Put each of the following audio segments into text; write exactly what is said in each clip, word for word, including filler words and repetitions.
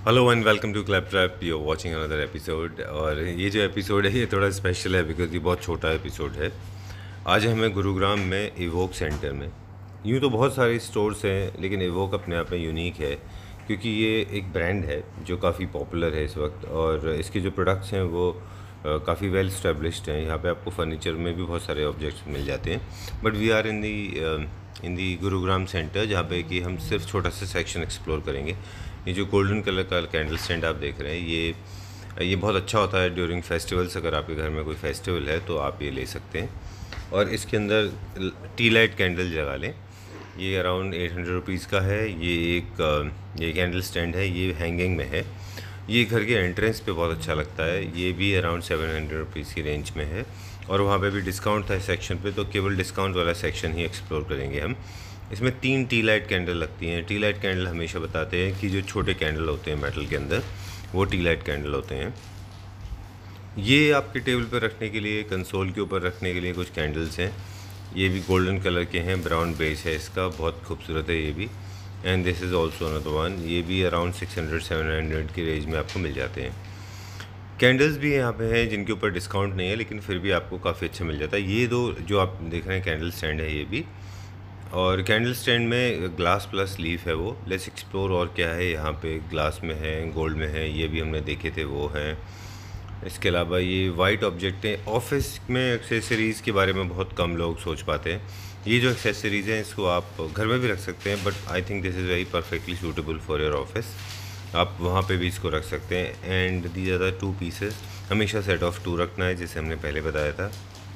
Hello and welcome to clap trap, you are watching another episode. और ये जो episode है ये थोड़ा स्पेशल है बिकॉज ये बहुत छोटा एपिसोड है। आज हमें गुरुग्राम में इवोक सेंटर में, यूँ तो बहुत सारे स्टोर्स हैं लेकिन इवोक अपने आप में यूनिक है क्योंकि ये एक ब्रांड है जो काफ़ी पॉपुलर है इस वक्त, और इसके जो प्रोडक्ट्स हैं वो काफ़ी वेल स्टैब्लिश्ड हैं। यहाँ पे आपको फर्नीचर में भी बहुत सारे ऑब्जेक्ट्स मिल जाते हैं, but we are in the in the Gurugram centre जहाँ पे कि हम सिर्फ छोटा सा सेक्शन एक्सप्लोर करेंगे। ये जो गोल्डन कलर का कैंडल स्टैंड आप देख रहे हैं ये ये बहुत अच्छा होता है ड्यूरिंग फेस्टिवल्स। अगर आपके घर में कोई फेस्टिवल है तो आप ये ले सकते हैं। और इसके अंदर टी लाइट कैंडल लगा लें। ये अराउंड एट हंड्रेड रुपीज़ का है। ये एक ये कैंडल स्टैंड है, ये हैंगिंग में है। ये घर के एंट्रेंस पे बहुत अच्छा लगता है। ये भी अराउंड सेवन हंड्रेड रुपीज़ की रेंज में है, और वहाँ पे भी डिस्काउंट था सेक्शन पे, तो केवल डिस्काउंट वाला सेक्शन ही एक्सप्लोर करेंगे हम। इसमें तीन टी लाइट कैंडल लगती हैं। टी लाइट कैंडल हमेशा बताते हैं कि जो छोटे कैंडल होते हैं मेटल के अंदर, वो टी लाइट कैंडल होते हैं। ये आपके टेबल पर रखने के लिए, कंसोल के ऊपर रखने के लिए कुछ कैंडल्स हैं। ये भी गोल्डन कलर के हैं, ब्राउन बेस है इसका, बहुत खूबसूरत है ये भी। And this is also another one. ये भी around six hundred seven hundred की रेंज में आपको मिल जाते हैं। कैंडल्स भी यहाँ पे हैं जिनके ऊपर डिस्काउंट नहीं है, लेकिन फिर भी आपको काफ़ी अच्छा मिल जाता है। ये दो जो आप देख रहे हैं कैंडल स्टैंड है ये भी, और कैंडल स्टैंड में ग्लास प्लस लीफ है वो। लेट्स एक्सप्लोर और क्या है यहाँ पे। ग्लास में है, गोल्ड में है, ये भी हमने देखे थे वो हैं। इसके अलावा ये वाइट ऑब्जेक्ट हैं। ऑफिस में एक्सेसरीज़ के बारे में बहुत कम लोग सोच पाते हैं। ये जो एक्सेसरीज़ हैं इसको आप घर में भी रख सकते हैं, but I think this is very perfectly suitable for your office. आप वहाँ पे भी इसको रख सकते हैं। And these are the two pieces. हमेशा सेट ऑफ टू रखना है जैसे हमने पहले बताया था।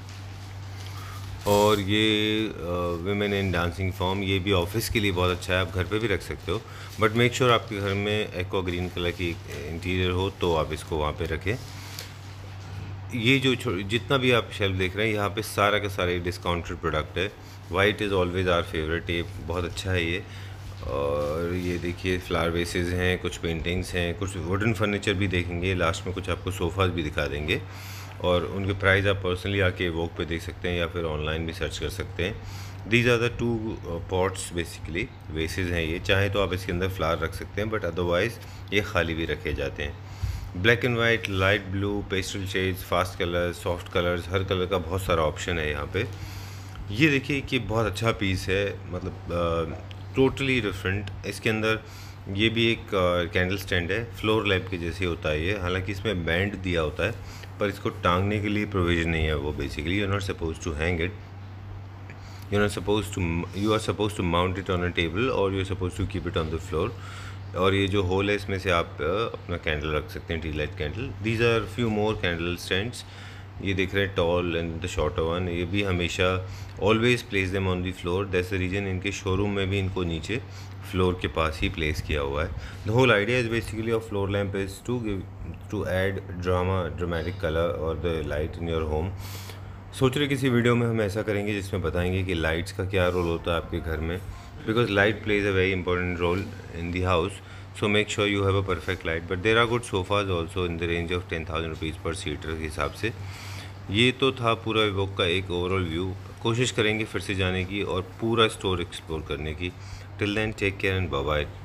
और ये वुमेन इन डांसिंग फॉर्म, ये भी ऑफिस के लिए बहुत अच्छा है, आप घर पे भी रख सकते हो, बट मेक श्योर आपके घर में एक्वा ग्रीन कलर की इंटीरियर हो तो आप इसको वहाँ पे रखें। ये जो जितना भी आप शेल्फ देख रहे हैं यहाँ पे सारा का सारा डिस्काउंटेड प्रोडक्ट है। White is always our favourite, ये बहुत अच्छा है ये। और ये देखिए फ्लावर वेसेस हैं, कुछ पेंटिंग्स हैं, कुछ वुडन फर्नीचर भी देखेंगे, लास्ट में कुछ आपको सोफ़ाज भी दिखा देंगे। और उनके प्राइस आप पर्सनली आके वॉक पे देख सकते हैं या फिर ऑनलाइन भी सर्च कर सकते हैं। These are the two pots, basically vases हैं ये। चाहे तो आप इसके अंदर फ्लावर रख सकते हैं, बट अदरवाइज़ ये खाली भी रखे जाते हैं। Black and white, light blue, pastel shades, fast colours, soft colours, हर कलर का बहुत सारा ऑप्शन है यहाँ पे। ये देखिए कि बहुत अच्छा पीस है, मतलब टोटली डिफरेंट। इसके अंदर ये भी एक कैंडल स्टैंड है, फ्लोर लैम्प के जैसे होता है ये। हालांकि इसमें बैंड दिया होता है, पर इसको टांगने के लिए प्रोविज़न नहीं है वो। Basically you are not suppose to hang it, you are suppose to you are suppose to mount it on a table, और you are suppose to keep it on the floor. और ये जो whole है इसमें से आप अपना candle रख सकते हैं, tea light candle. These are few more candle stands. ये देख रहे हैं tall and the shorter one. ये भी हमेशा always place them on the floor. That's the reason इनके शोरूम में भी इनको नीचे फ्लोर के पास ही प्लेस किया हुआ है। The whole idea is basically of floor lamp is to give to add drama dramatic colour और the light in your home. सोच रहे किसी वीडियो में हम ऐसा करेंगे जिसमें बताएंगे कि लाइट्स का क्या रोल होता है आपके घर में, because light plays a very important role in the house. So make sure you have a perfect light, but there are good sofas also in the range of ten thousand rupees per seater के हिसाब से। ये तो था पूरा evoke का एक overall view. कोशिश करेंगे फिर से जाने की और पूरा स्टोर एक्सप्लोर करने की। Till then take care and bye bye.